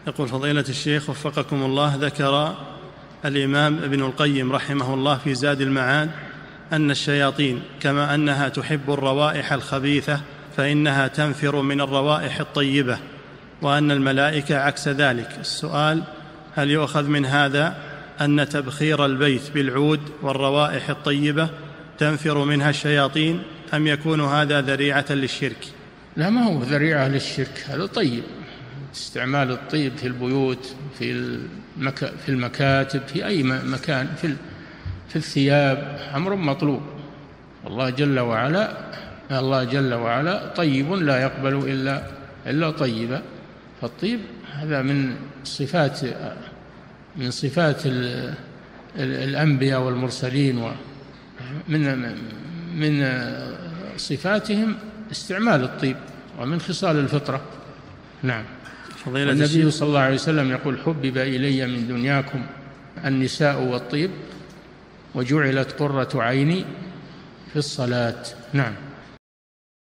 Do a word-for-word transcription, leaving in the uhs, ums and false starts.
يقول فضيلة الشيخ وفقكم الله، ذكر الإمام ابن القيم رحمه الله في زاد المعاد أن الشياطين كما أنها تحب الروائح الخبيثة فإنها تنفر من الروائح الطيبة، وأن الملائكة عكس ذلك. السؤال: هل يؤخذ من هذا أن تبخير البيت بالعود والروائح الطيبة تنفر منها الشياطين، أم يكون هذا ذريعة للشرك؟ لا، ما هو ذريعة للشرك، هذا طيب. استعمال الطيب في البيوت، في المك... في المكاتب، في أي مكان، في في الثياب، أمر مطلوب. الله جل وعلا الله جل وعلا طيب لا يقبل إلا إلا طيبا، فالطيب هذا من صفات من صفات الأنبياء والمرسلين، ومن من صفاتهم استعمال الطيب، ومن خصال الفطرة. نعم. النبي صلى الله عليه وسلم يقول: حبب إلي من دنياكم النساء والطيب وجعلت قرة عيني في الصلاة. نعم.